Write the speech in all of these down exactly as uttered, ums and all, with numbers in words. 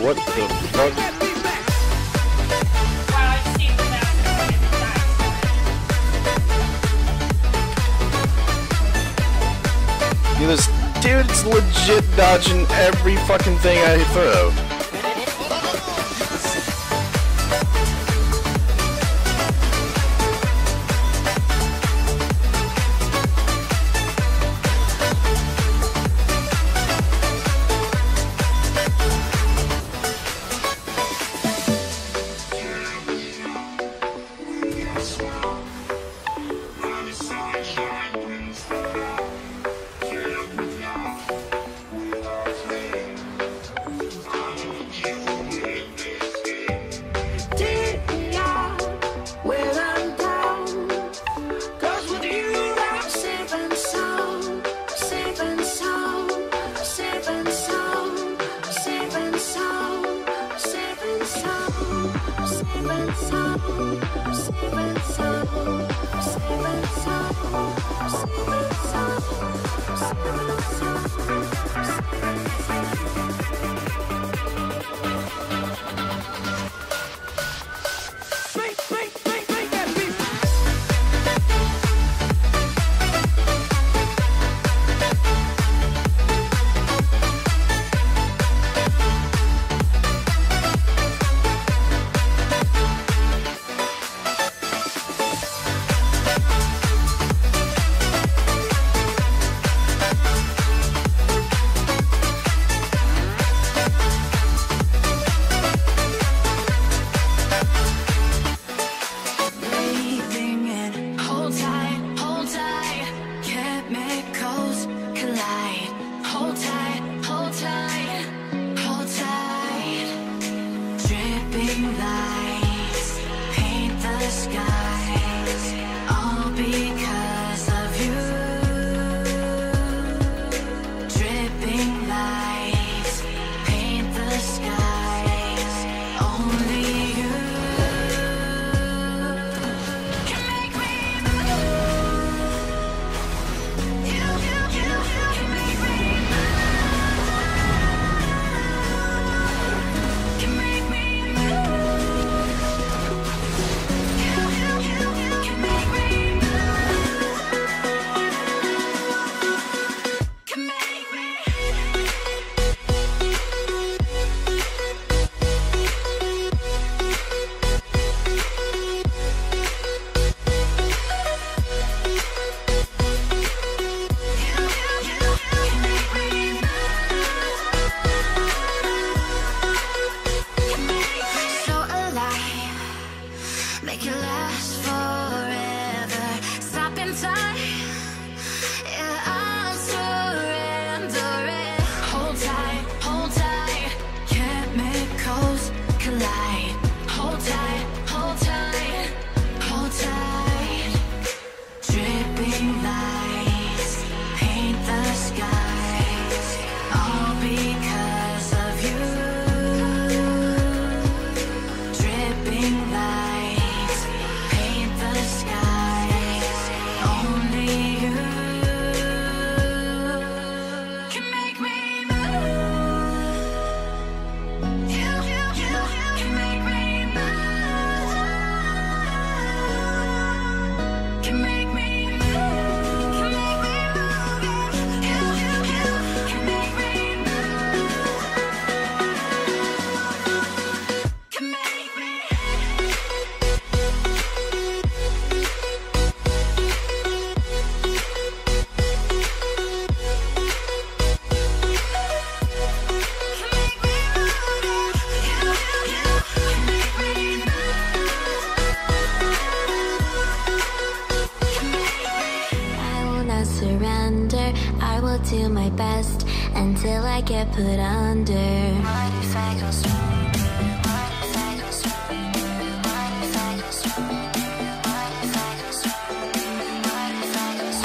what the fuck? Dude, this dude's legit dodging every fucking thing I throw. I will do my best until I get put under. What if I go strong? What if I go strong? What if I go strong? What if I go strong? What if I go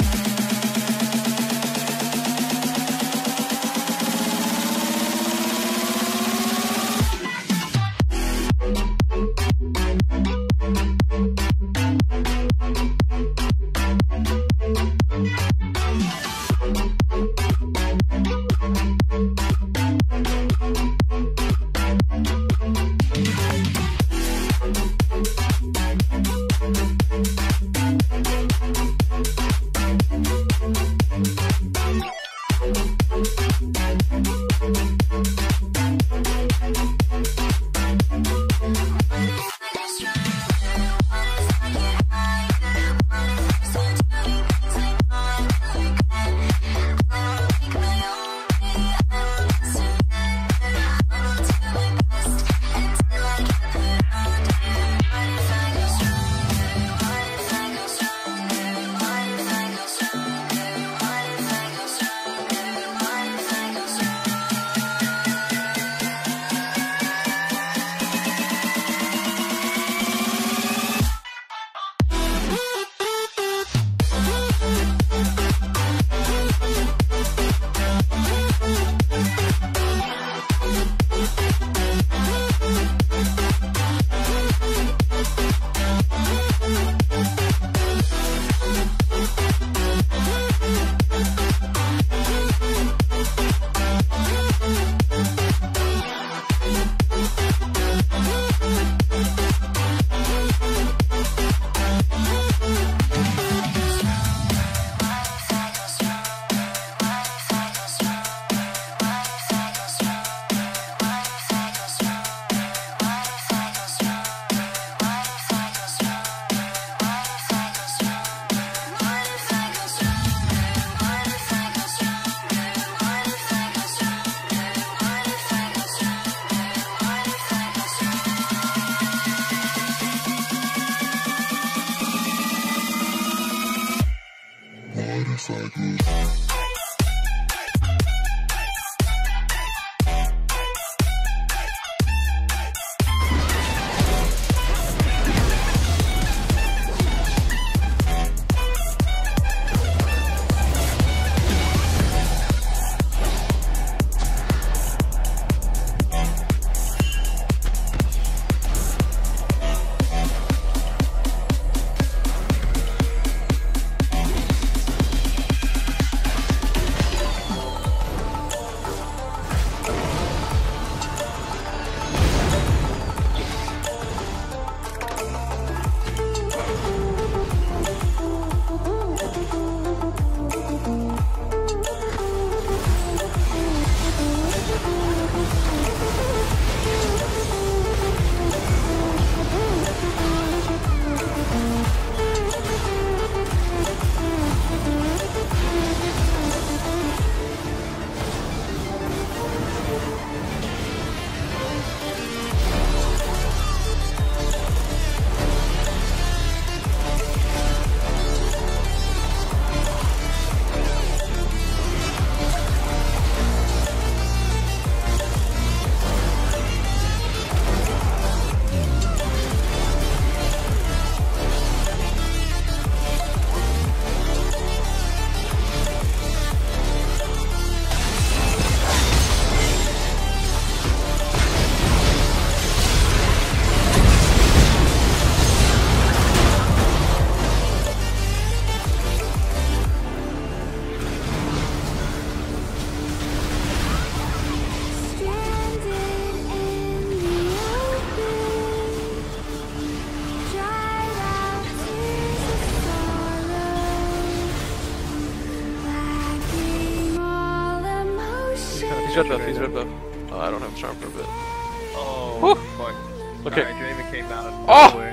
He's red buff, he's red buff. Oh, I don't have charm for a bit. Oh, Woo. fuck. Okay. Alright, Draven came out of Oh! nowhere.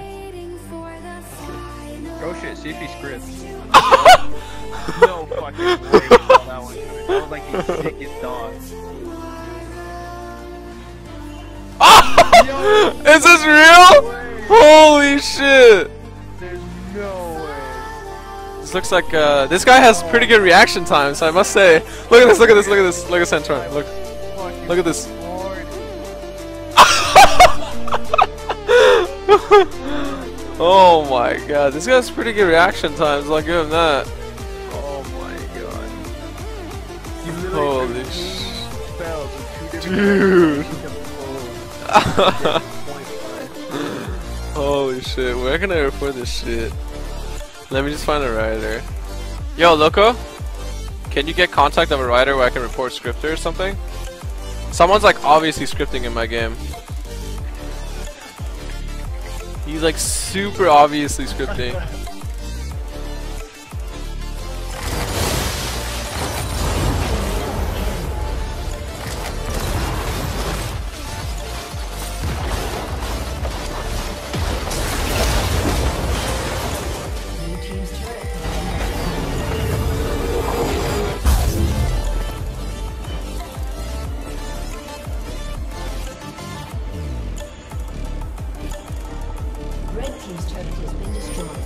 Oh shit, see if he scripts. No fucking way he saw that one coming. That was like the sickest dog. Yo, Is this real? no way. Holy shit! There's no way. This looks like uh, this guy has pretty good reaction times, I must say. Look at this, look at this, look at this, look at Centron. Look, Fucking look at this. Lord. Oh my god, this guy has pretty good reaction times, I'll give him that. Oh my god. You literally Holy threw two sh- spells with two different Dude. Oh. Holy shit, where can I report this shit? Let me just find a writer. Yo, Loco? Can you get contact of a writer where I can report scripter or something? Someone's like obviously scripting in my game. He's like super obviously scripting. Red team's turret has been destroyed.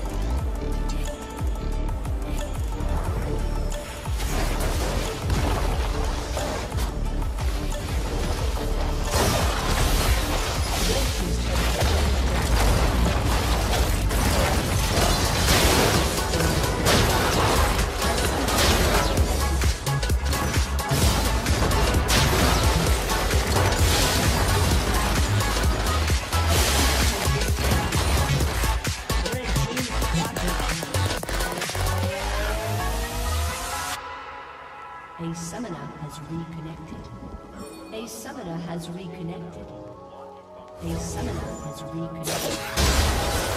A summoner has reconnected. A summoner has reconnected. A summoner has reconnected.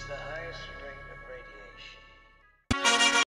the highest rank